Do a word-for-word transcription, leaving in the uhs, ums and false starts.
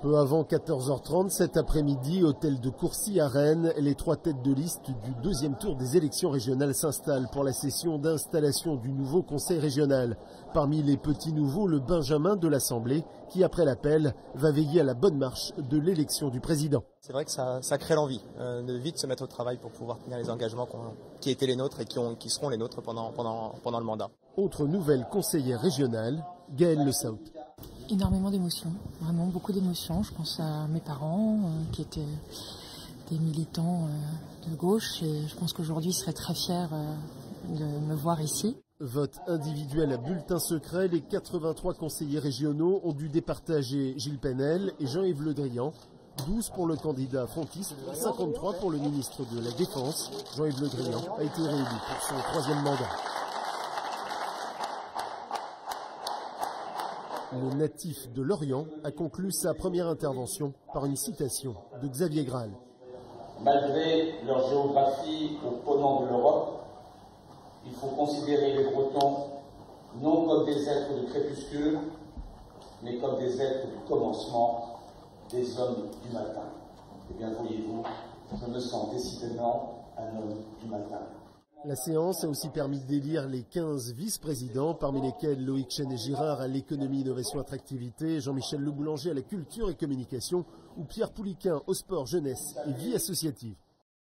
Peu avant quatorze heures trente cet après-midi, hôtel de Courcy à Rennes, les trois têtes de liste du deuxième tour des élections régionales s'installent pour la session d'installation du nouveau conseil régional. Parmi les petits nouveaux, le Benjamin de l'Assemblée, qui après l'appel va veiller à la bonne marche de l'élection du président. C'est vrai que ça, ça crée l'envie euh, de vite se mettre au travail pour pouvoir tenir les engagements qui étaient les nôtres et qui, ont, qui seront les nôtres pendant, pendant, pendant le mandat. Autre nouvelle conseillère régionale, Gaëlle Le Saut. Énormément d'émotions, vraiment beaucoup d'émotions. Je pense à mes parents euh, qui étaient des militants euh, de gauche et je pense qu'aujourd'hui ils seraient très fiers euh, de me voir ici. Vote individuel à bulletin secret, les quatre-vingt-trois conseillers régionaux ont dû départager Gilles Penel et Jean-Yves Le Drian. douze pour le candidat frontiste, cinquante-trois pour le ministre de la Défense. Jean-Yves Le Drian a été réélu pour son troisième mandat. Le natif de Lorient a conclu sa première intervention par une citation de Xavier Graal. Malgré leur géographie au ponant de l'Europe, il faut considérer les Bretons non comme des êtres de crépuscule, mais comme des êtres du commencement, des hommes du matin. Eh bien, voyez-vous, je me sens décidément un homme du matin. La séance a aussi permis d'élire les quinze vice-présidents, parmi lesquels Loïc Chenet-Girard à l'économie, innovation, attractivité, Jean-Michel Le Boulanger à la culture et communication, ou Pierre Pouliquin au sport, jeunesse et vie associative.